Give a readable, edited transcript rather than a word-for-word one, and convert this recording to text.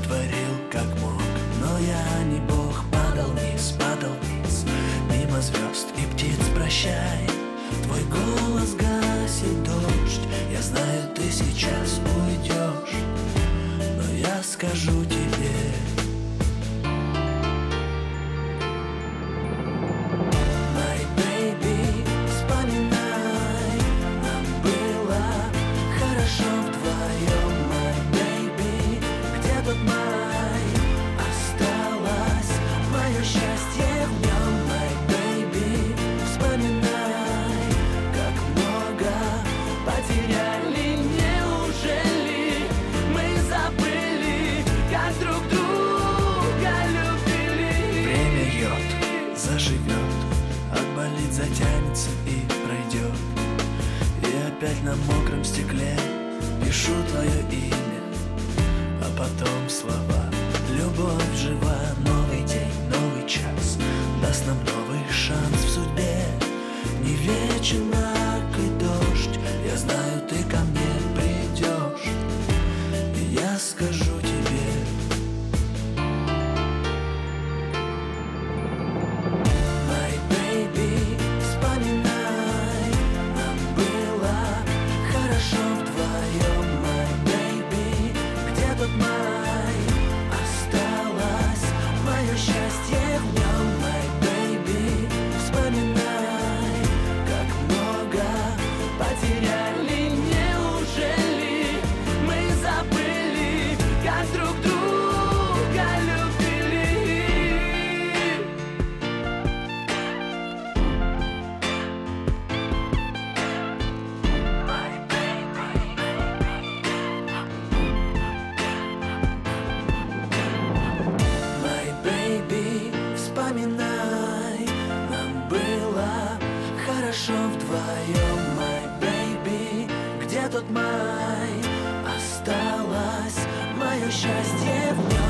творил как мог, но я не бог. Падал вниз, мимо звезд и птиц прощай. Твой голос гасит дождь. Я знаю, ты сейчас уйдешь, но я скажу тебе: My baby, вспоминай, нам было хорошо вдвоем. My baby, где тот май? Осталось мое счастье в нем. My baby, вспоминай, как много потеряли. Неужели мы забыли, как друг друга любили? Время йод заживет, отболит, затянется и пройдет. И опять на мокром стекле пишу твое имя, а потом слова: любовь жива, новый день, новый час даст нам новый шанс в судьбе. Не вечен мрак и дождь, я знаю, ты ко мне придешь, и я скажу тебе: My baby, вспоминай, нам было хорошо вдвоем. My baby, где тот май? Осталось мое счастье в нем. My baby, вспоминай, как много потеряли. Неужели мы забыли, как друг друга любили? My baby, My baby, вспоминай, нам было хорошо вдвоем. My baby, где тот май? Осталось мое счастье в нем.